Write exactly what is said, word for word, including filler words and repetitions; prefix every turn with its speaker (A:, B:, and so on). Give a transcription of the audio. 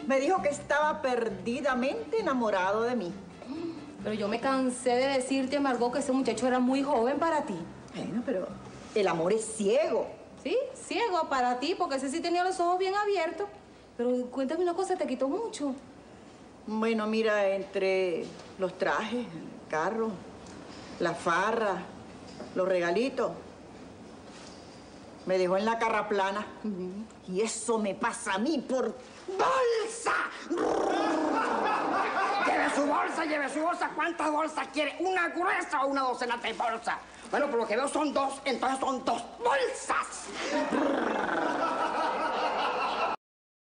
A: Me dijo que estaba perdidamente enamorado de mí.
B: Pero yo me cansé de decirte, Margot, que ese muchacho era muy joven para ti.
A: Bueno, pero el amor es ciego.
B: Sí, ciego para ti, porque ese sí tenía los ojos bien abiertos. Pero cuéntame una cosa, te quitó mucho.
A: Bueno, mira, entre los trajes, el carro, la farra, los regalitos, me dejó en la carraplana. Uh-huh. Y eso me pasa a mí por bolsa.
C: Lleve su bolsa, lleve su bolsa. ¿Cuántas bolsas quiere? ¿Una gruesa o una docena de bolsas? Bueno, por lo que veo son dos, entonces son dos bolsas.